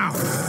now!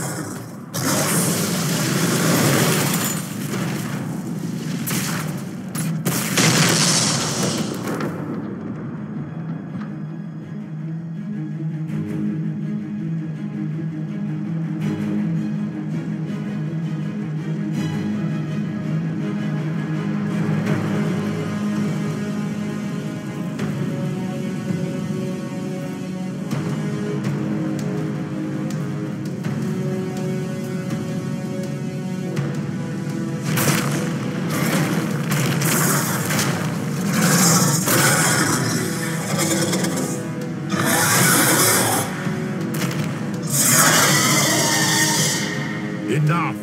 Enough!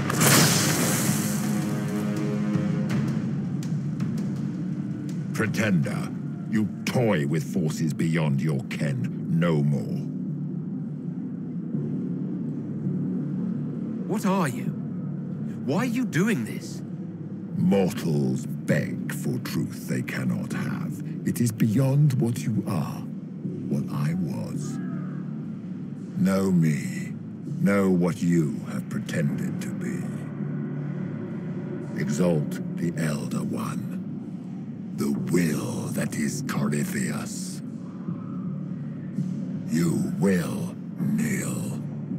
Pretender, you toy with forces beyond your ken no more. What are you? Why are you doing this? Mortals beg for truth they cannot have. It is beyond what you are, what I was. Know me. Know what you have pretended to be. Exalt the Elder One, the will that is Corypheus. You will kneel.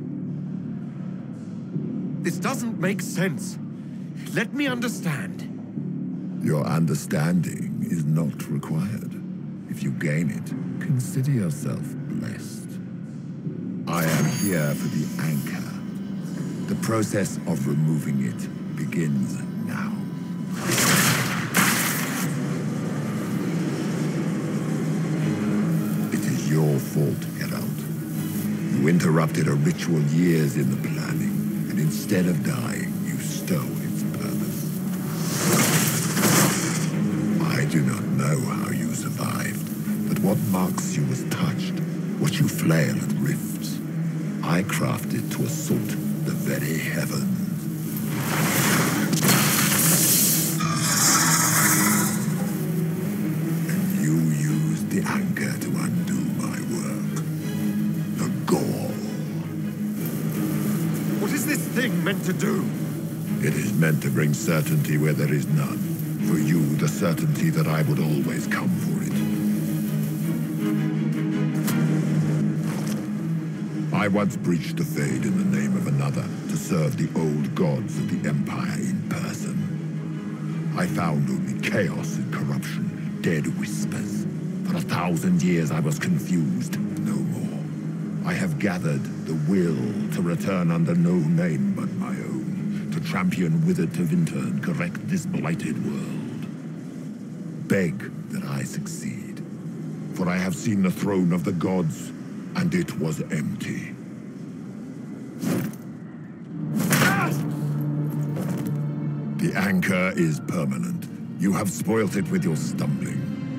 This doesn't make sense. Let me understand. Your understanding is not required. If you gain it, consider yourself blessed. I am here for the anchor. The process of removing it begins now. It is your fault, Geralt. You interrupted a ritual years in the planning, and instead of dying, you stole its purpose. I do not know how you survived, but what marks you as touched, what you flail at rifts, I crafted to assault the very heavens. And you used the anchor to undo my work. The Gall. What is this thing meant to do? It is meant to bring certainty where there is none. For you, the certainty that I would always come for it. I once breached the Fade in the name of another to serve the old gods of the Empire in person. I found only chaos and corruption, dead whispers. For 1,000 years I was confused, no more. I have gathered the will to return under no name but my own, to champion Wither to Winter and correct this blighted world. Beg that I succeed, for I have seen the throne of the gods, and it was empty. The anchor is permanent. You have spoilt it with your stumbling.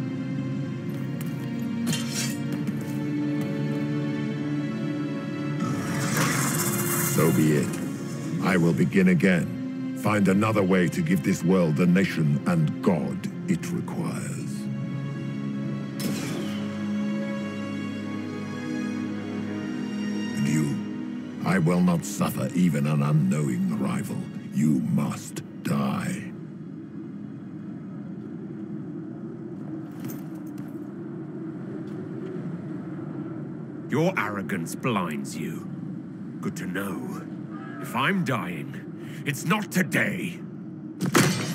So be it. I will begin again. Find another way to give this world the nation and God it requires. And you, I will not suffer even an unknowing rival. You must die. Your arrogance blinds you. Good to know. If I'm dying, it's not today.